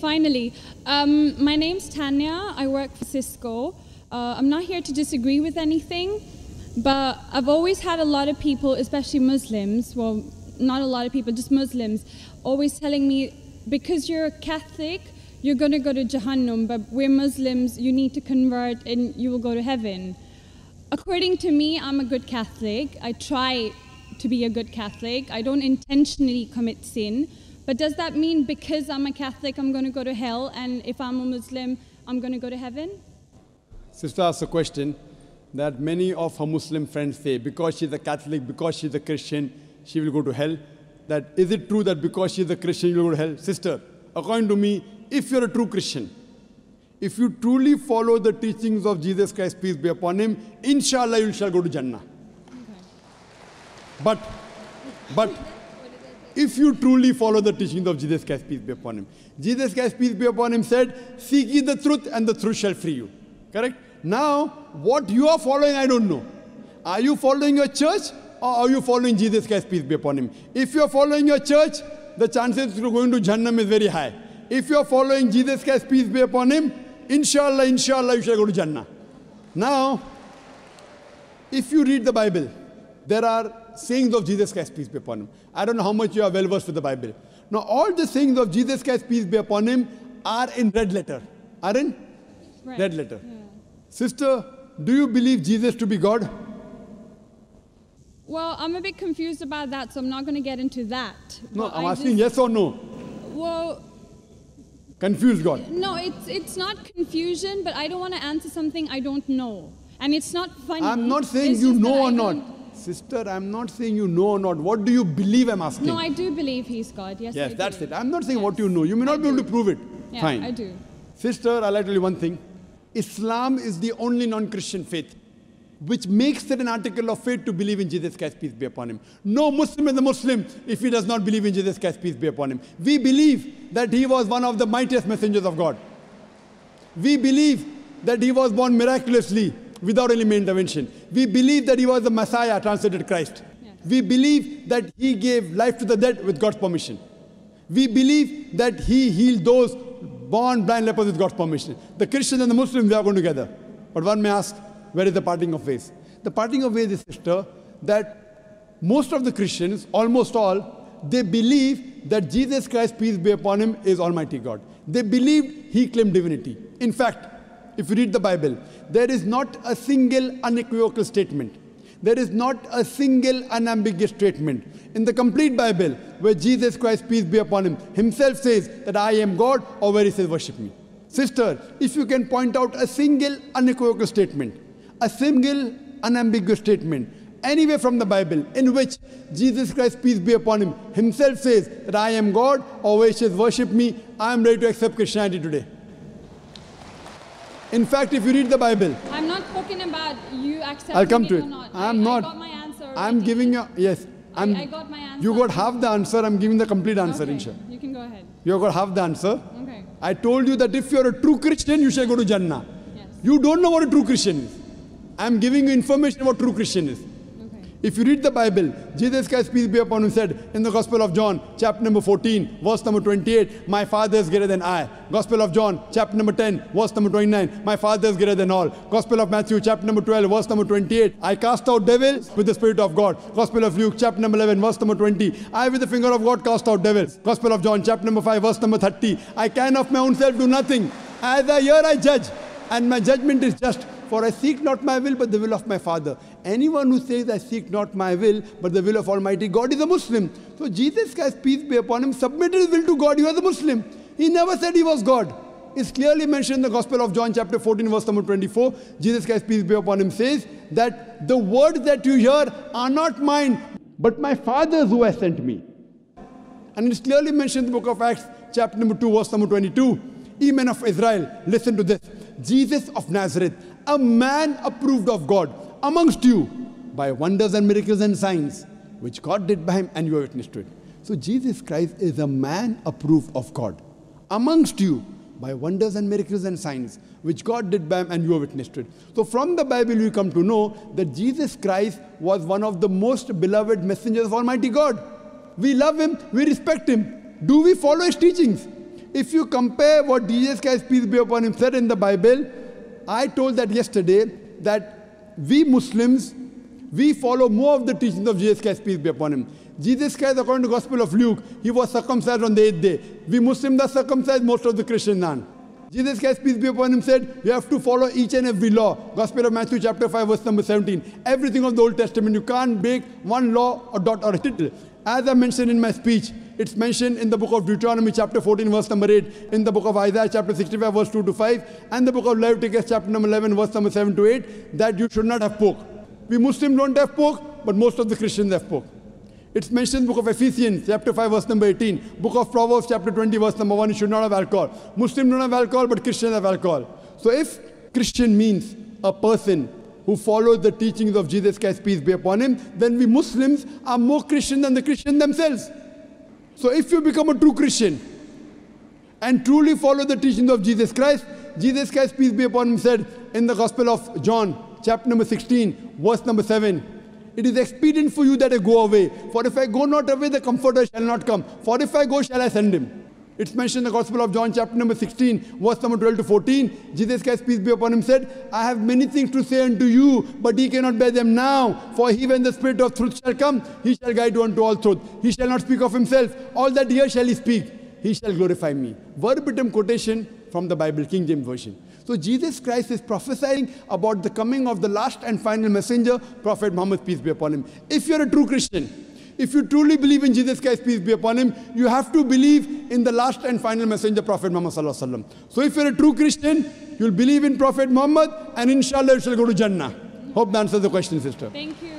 Finally, my name's Tanya. I work for Cisco. I'm not here to disagree with anything, but I've always had a lot of people, especially Muslims, well, not a lot of people, just Muslims, always telling me, because you're a Catholic, you're going to go to Jahannam, but we're Muslims, you need to convert and you will go to heaven. According to me, I'm a good Catholic. I try to be a good Catholic. I don't intentionally commit sin. But does that mean because I'm a Catholic, I'm going to go to hell, and if I'm a Muslim, I'm going to go to heaven? Sister asked a question that many of her Muslim friends say, because she's a Catholic, because she's a Christian, she will go to hell. That is it true that because she's a Christian, you will go to hell? Sister, according to me, if you're a true Christian, if you truly follow the teachings of Jesus Christ, peace be upon him, inshallah you shall go to Jannah. Okay. But if you truly follow the teachings of Jesus Christ, peace be upon him, Jesus Christ, peace be upon him, said, seek ye the truth and the truth shall free you. Correct? Now, what you are following, I don't know. Are you following your church or are you following Jesus Christ, peace be upon him? If you are following your church, the chances of going to Jannah is very high. If you are following Jesus Christ, peace be upon him, inshallah, you shall go to Jannah. Now, if you read the Bible, there are sayings of Jesus Christ, peace be upon him. I don't know how much you are well versed with the Bible. Now, all the sayings of Jesus Christ, peace be upon him, are in red letter. Are in red letter. Yeah. Sister, do you believe Jesus to be God? Well, I'm a bit confused about that, so I'm not going to get into that. No, I'm asking yes or no. Well, confused God. No, it's not confusion, but I don't want to answer something I don't know. And it's not funny. I'm not saying you know or not. Sister, I'm not saying you know or not. What do you believe, I'm asking? No, I do believe he's God. Yes, yes, that's it. I'm not saying what you know. You may not be able to prove it. Yeah, fine. I do. Sister, I'll tell you one thing. Islam is the only non-Christian faith which makes it an article of faith to believe in Jesus Christ, peace be upon him. No Muslim is a Muslim if he does not believe in Jesus Christ, peace be upon him. We believe that he was one of the mightiest messengers of God. We believe that he was born miraculously without any intervention. We believe that he was the Messiah, translated Christ. Yes. We believe that he gave life to the dead with God's permission. We believe that he healed those born blind lepers with God's permission. The Christians and the Muslims, they are going together. But one may ask, where is the parting of ways? The parting of ways is, sister, that most of the Christians, almost all, they believe that Jesus Christ, peace be upon him, is Almighty God. They believed he claimed divinity. In fact, if you read the Bible, there is not a single unequivocal statement. There is not a single unambiguous statement in the complete Bible where Jesus Christ, peace be upon him, himself says that I am God, or where he says worship me. Sister, if you can point out a single unequivocal statement, a single unambiguous statement, anywhere from the Bible in which Jesus Christ, peace be upon him, himself says that I am God, or where he says worship me, I am ready to accept Christianity today. In fact, if you read the Bible, I'm not talking about you accepting I'll come to it. Or not. I'm not. I got my answer already. I'm giving you, yes. I got my answer. You got half the answer, I'm giving the complete answer, okay. inshallah. You can go ahead. You got half the answer. Okay. I told you that if you're a true Christian, you shall go to Jannah. Yes. You don't know what a true Christian is. I'm giving you information about true Christian is. If you read the Bible, Jesus Christ, peace be upon him, said in the Gospel of John, chapter number 14, verse number 28, my Father is greater than I. Gospel of John, chapter number 10, verse number 29, my Father is greater than all. Gospel of Matthew, chapter number 12, verse number 28, I cast out devils with the Spirit of God. Gospel of Luke, chapter number 11, verse number 20, I with the finger of God cast out devils. Gospel of John, chapter number 5, verse number 30, I can of my own self do nothing. As I hear, I judge, and my judgment is just. For I seek not my will, but the will of my Father. Anyone who says, I seek not my will, but the will of Almighty God is a Muslim. So Jesus Christ, peace be upon him, submitted his will to God. He was a Muslim. He never said he was God. It's clearly mentioned in the Gospel of John, chapter 14, verse number 24. Jesus Christ, peace be upon him, says that the words that you hear are not mine, but my Father's who has sent me. And it's clearly mentioned in the book of Acts, chapter number 2, verse number 22. Ye men of Israel, listen to this. Jesus of Nazareth, a man approved of God amongst you by wonders and miracles and signs, which God did by him, and you are witness to it. So Jesus Christ is a man approved of God amongst you by wonders and miracles and signs, which God did by him, and you are witness to it. So from the Bible you come to know that Jesus Christ was one of the most beloved messengers of Almighty God. We love him, we respect him. Do we follow his teachings? If you compare what Jesus Christ, peace be upon him, said in the Bible, I told that yesterday, that we Muslims, we follow more of the teachings of Jesus Christ, peace be upon him. Jesus Christ, according to the Gospel of Luke, he was circumcised on the 8th day. We Muslims are circumcised, most of the Christians aren't. Jesus Christ, peace be upon him, said, you have to follow each and every law. Gospel of Matthew chapter 5, verse number 17. Everything of the Old Testament, you can't break one law or dot or a tittle. As I mentioned in my speech, it's mentioned in the book of Deuteronomy chapter 14, verse number 8, in the book of Isaiah chapter 65, verse 2 to 5, and the book of Leviticus chapter number 11, verse number 7 to 8, that you should not have pork. We Muslims don't have pork, but most of the Christians have pork. It's mentioned in the book of Ephesians, chapter 5, verse number 18. Book of Proverbs, chapter 20, verse number 1, you should not have alcohol. Muslims don't have alcohol, but Christians have alcohol. So if Christian means a person who follows the teachings of Jesus Christ, peace be upon him, then we Muslims are more Christian than the Christians themselves. So if you become a true Christian and truly follow the teachings of Jesus Christ, peace be upon him, said in the Gospel of John, chapter number 16, verse number 7, it is expedient for you that I go away. For if I go not away, the Comforter shall not come. For if I go, shall I send him. It's mentioned in the Gospel of John, chapter number 16, verse number 12 to 14. Jesus Christ, peace be upon him, said, I have many things to say unto you, but ye cannot bear them now. For he, when the Spirit of truth shall come, he shall guide you unto all truth. He shall not speak of himself. All that here shall he speak. He shall glorify me. Verbatim quotation from the Bible, King James Version. So Jesus Christ is prophesying about the coming of the last and final messenger, Prophet Muhammad, peace be upon him. If you're a true Christian, if you truly believe in Jesus Christ, peace be upon him, you have to believe in the last and final messenger, Prophet Muhammad sallallahu alaihi wasallam. So if you're a true Christian, you'll believe in Prophet Muhammad, and inshallah you shall go to Jannah. Hope that answers the question, sister. Thank you.